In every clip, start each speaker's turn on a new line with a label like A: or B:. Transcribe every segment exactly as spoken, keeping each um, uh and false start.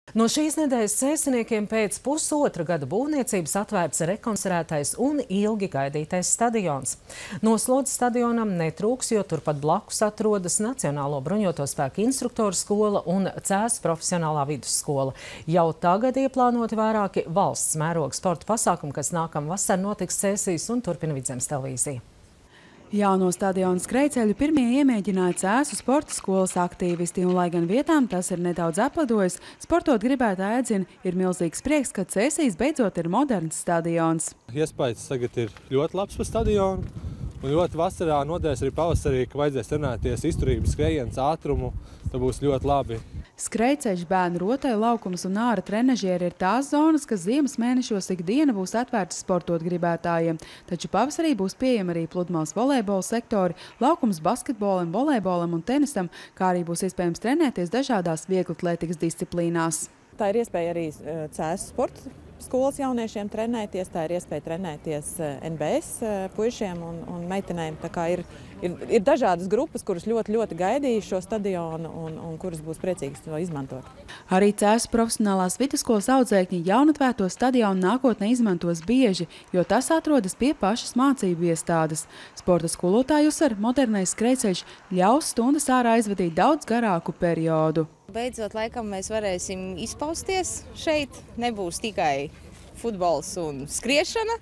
A: No šīs nedēļas cēsiniekiem pēc pusotra gada būvniecības atvērts rekonstruētais un ilgi gaidītais stadions. Noslodzes stadionam netrūks, jo turpat blakus atrodas Nacionālo bruņoto spēku instruktoru skola un Cēsu profesionālā vidusskola. Jau tagad ieplānoti vairāki valsts mēroga sporta pasākumi, kas nākamvasar notiks Cēsīs un turpina Vidzemes televīzija.
B: Jauno stadionu skrejceļu pirmie iemēģināja Cēsu sporta skolas aktīvisti, un lai gan vietām tas ir nedaudz aplidojis, sportot gribētāji atzina, ir milzīgs prieks, ka Cēsīs beidzot ir moderns stadions.
C: Iespējas tagad ir ļoti labs par stadionu, un ļoti vasarā noderēs arī pavasarī, ka vajadzēs trenēties izturības, skrejienas, ātrumu, tad būs ļoti labi.
B: Skrejceļš, bērnu rotaļu laukums un āra trenažieri ir tās zonas, kas ziemas mēnešos ikdiena būs atvērtas sportot gribētājiem. Taču pavasarī būs pieejami arī pludmales volejbola sektori, laukums basketbolam, volejbolam un tenisam, kā arī būs iespējams trenēties dažādās vieglatlētikas disciplīnās.
D: Tā ir iespēja arī Cēsu sporta skolas jauniešiem trenēties, tā ir iespēja trenēties N B S puišiem un, un meitenēm. Tā kā ir, ir, ir dažādas grupas, kuras ļoti, ļoti gaidīja šo stadionu un, un kuras būs priecīgas to izmantot.
B: Arī Cēsu profesionālās vidusskolas audzēkņi jaunatvērto stadionu nākotnē izmantos bieži, jo tas atrodas pie pašas mācību iestādes. Sporta skolotāji uzsver, modernais skrejceļš ļaus stundas ārā aizvadīt daudz garāku periodu.
E: Beidzot, laikam mēs varēsim izpausties šeit. Nebūs tikai futbols un skriešana,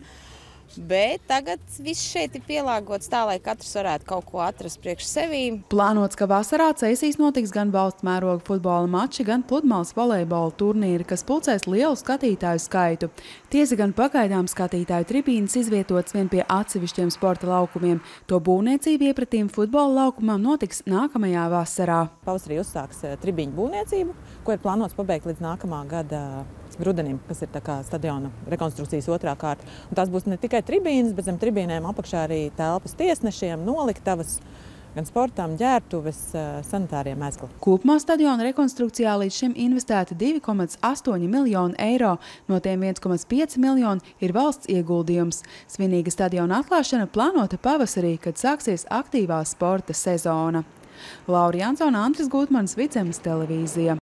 E: bet tagad viss šeit ir pielāgots tā, lai katrs varētu kaut ko atrast priekš sevī.
B: Plānots, ka vasarā Cēsīs notiks gan valsts mēroga futbola mači, gan pludmales volejbola turnīri, kas pulcēs lielu skatītāju skaitu. Tiesa gan pagaidām skatītāju tribīnes izvietotas vien pie atsevišķiem sporta laukumiem. To būvniecība iepratīm futbola laukumam notiks nākamajā vasarā.
D: Pavasarī uzsāks tribīņu būvniecību, ko ir plānots pabeigt līdz nākamā gada rudenim, kas ir tā kā stadiona rekonstrukcijas otrā kārta. Un tās būs ne tikai tribīnes, bet zem tribīnēm apakšā arī telpas tiesnešiem, noliktavas, gan sportam, ģērbtuves, sanitārie mezgli.
B: Kopumā stadiona rekonstrukcijā līdz šim investēti divi komats astoņi miljoni eiro, no tiem viens komats pieci miljoni ir valsts ieguldījums. Svinīga stadiona atklāšana plānota pavasarī, kad sāksies aktīvā sporta sezona. Laura Jansona, Andris Gutmanis, Vidzemes televīzija.